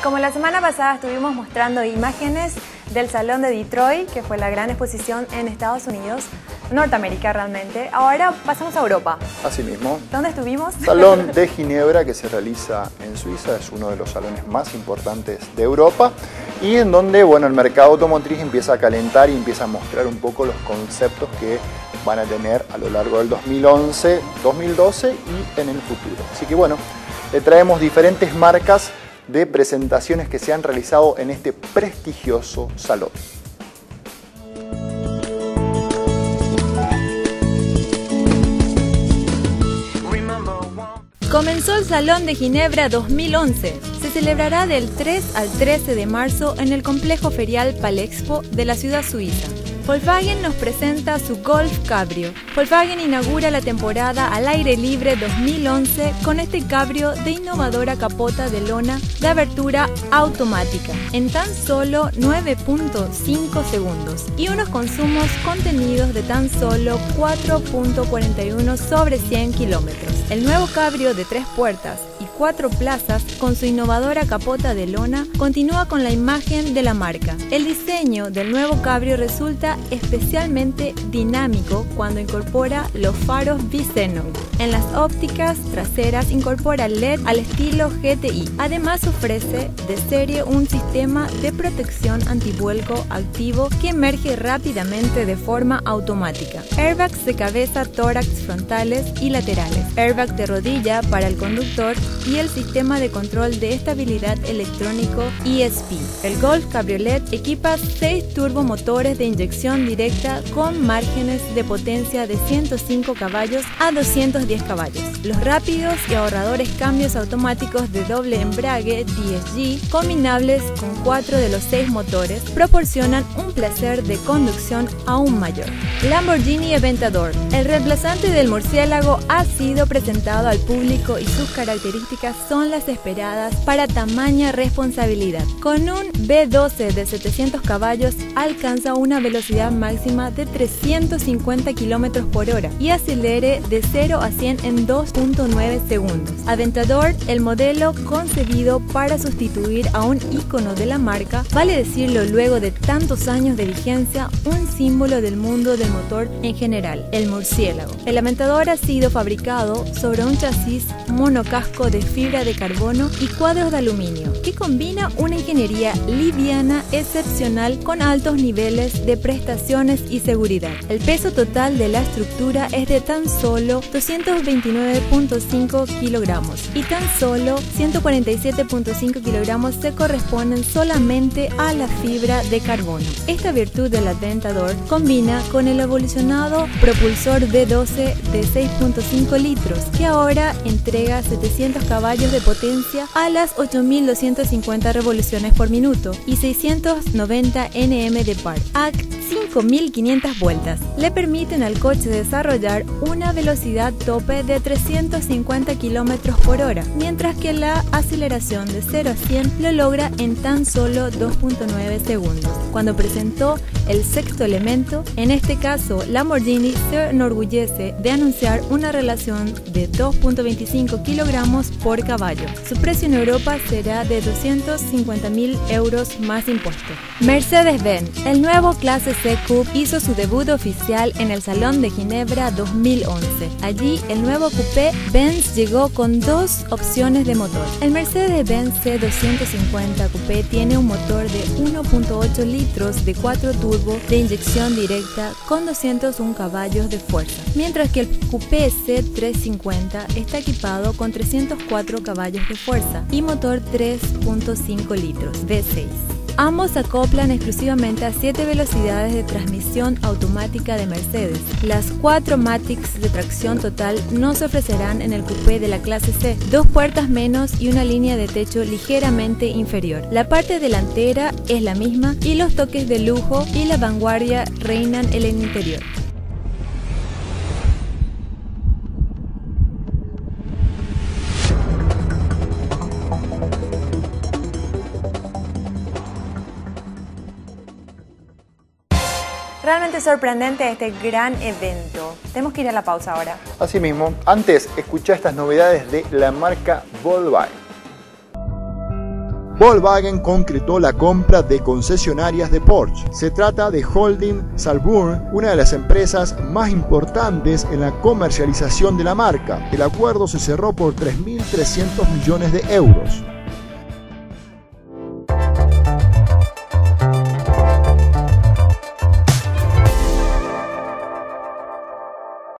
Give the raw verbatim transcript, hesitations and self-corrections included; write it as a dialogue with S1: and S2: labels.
S1: Como la semana pasada estuvimos mostrando imágenes del Salón de Detroit, que fue la gran exposición en Estados Unidos, Norteamérica realmente, ahora pasamos a Europa.
S2: Así mismo.
S1: ¿Dónde estuvimos?
S2: Salón de Ginebra, que se realiza en Suiza, es uno de los salones más importantes de Europa y en donde, bueno, el mercado automotriz empieza a calentar y empieza a mostrar un poco los conceptos que van a tener a lo largo del dos mil once, dos mil doce y en el futuro. Así que bueno, le traemos diferentes marcas de presentaciones que se han realizado en este prestigioso salón.
S1: Comenzó el Salón de Ginebra dos mil once. Se celebrará del tres al trece de marzo en el complejo ferial Palexpo de la ciudad suiza. Volkswagen nos presenta su Golf Cabrio. Volkswagen inaugura la temporada al aire libre dos mil once con este cabrio de innovadora capota de lona de abertura automática en tan solo nueve punto cinco segundos y unos consumos contenidos de tan solo cuatro punto cuarenta y uno sobre cien kilómetros. El nuevo cabrio de tres puertas y cuatro plazas con su innovadora capota de lona continúa con la imagen de la marca. El diseño del nuevo cabrio resulta especialmente dinámico cuando incorpora los faros Bisenon. En las ópticas traseras incorpora L E D al estilo G T I. Además ofrece de serie un sistema de protección antivuelco activo que emerge rápidamente de forma automática. Airbags de cabeza, tórax, frontales y laterales. Airbag de rodilla para el conductor y el sistema de control de estabilidad electrónico E S P. El Golf Cabriolet equipa seis turbomotores de inyección directa con márgenes de potencia de ciento cinco caballos a doscientos diez caballos. Los rápidos y ahorradores cambios automáticos de doble embrague D S G, combinables con cuatro de los seis motores, proporcionan un placer de conducción aún mayor. Lamborghini Aventador. El reemplazante del murciélago ha sido presentado al público y sus características son las esperadas para tamaña responsabilidad. Con un V doce de setecientos caballos alcanza una velocidad máxima de trescientos cincuenta kilómetros por hora y acelere de cero a cien en dos punto nueve segundos. Aventador, el modelo concebido para sustituir a un ícono de la marca, vale decirlo luego de tantos años de vigencia, un símbolo del mundo del motor en general, el murciélago. El Aventador ha sido fabricado sobre un chasis monocasco de fibra de carbono y cuadros de aluminio, que combina una ingeniería liviana excepcional con altos niveles de prestaciones y seguridad. El peso total de la estructura es de tan solo doscientos veintinueve punto cinco kilogramos y tan solo ciento cuarenta y siete punto cinco kilogramos se corresponden solamente a la fibra de carbono. Esta virtud del Aventador combina con el evolucionado propulsor V doce de seis punto cinco litros, que ahora entrega setecientos caballos de potencia a las ocho mil doscientas cincuenta revoluciones por minuto y seiscientos noventa newton metros de par a cinco mil quinientas vueltas. Le permiten al coche desarrollar una velocidad tope de trescientos cincuenta kilómetros por hora, mientras que la aceleración de cero a cien lo logra en tan solo dos punto nueve segundos. Cuando presentó el sexto elemento, en este caso Lamborghini se enorgullece de anunciar una relación de dos punto veinticinco kilogramos por caballo. Su precio en Europa será de doscientos cincuenta mil euros más impuestos. Mercedes-Benz. El nuevo Clase C Coupe hizo su debut oficial en el Salón de Ginebra dos mil once. Allí, el nuevo coupé Benz llegó con dos opciones de motor. El Mercedes-Benz C doscientos cincuenta Coupé tiene un motor de uno punto ocho litros de cuatro turbo de inyección directa con doscientos uno caballos de fuerza, mientras que el Coupé C trescientos cincuenta está equipado con trescientos cuatro caballos de fuerza y motor tres punto cinco litros V seis. Ambos acoplan exclusivamente a siete velocidades de transmisión automática de Mercedes. Las cuatro Matics de tracción total no se ofrecerán en el coupé de la clase C, dos puertas menos y una línea de techo ligeramente inferior. La parte delantera es la misma y los toques de lujo y la vanguardia reinan en el interior. Realmente sorprendente este gran evento. Tenemos que ir a la pausa ahora.
S2: Asimismo, antes escucha estas novedades de la marca Volkswagen. Volkswagen concretó la compra de concesionarias de Porsche. Se trata de Holding Salzburg, una de las empresas más importantes en la comercialización de la marca. El acuerdo se cerró por tres mil trescientos millones de euros.